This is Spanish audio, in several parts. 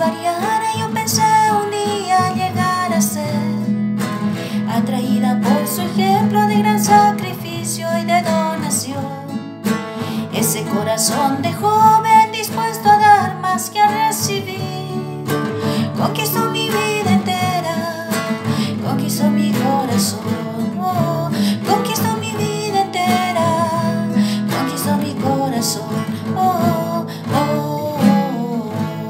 variara, yo pensé un día llegar a ser atraída por su ejemplo de gran sacrificio y de donación. Ese corazón de joven dispuesto a dar más que a recibir, conquistó mi vida entera, conquistó mi corazón, oh, conquistó mi vida entera, conquistó mi corazón, oh, oh, oh.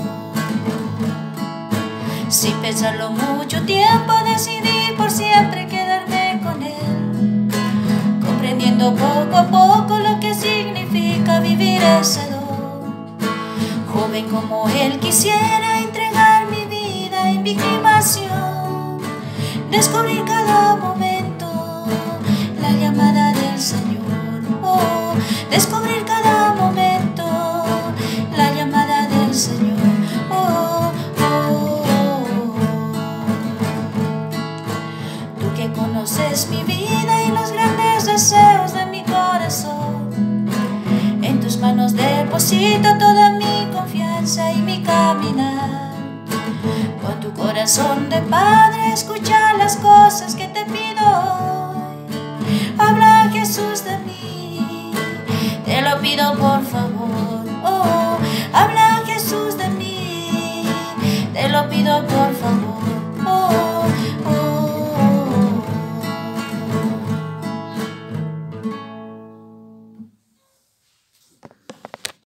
Sin pensarlo mucho tiempo decidí por siempre quedarme con él, comprendiendo poco a poco lo que significa vivir ese don. Joven como él quisiera entregar mi vida en victimación, descubrir cada momento la llamada del Señor, oh, descubrir cada momento la llamada del Señor, oh, oh, oh. Tú que conoces mi vida y los grandes deseos de mi corazón, en tus manos deposito toda mi confianza y mi caminar. Con tu corazón de padre escucha las cosas que te pido hoy. Habla, Jesús, de mí, te lo pido por favor, oh, habla.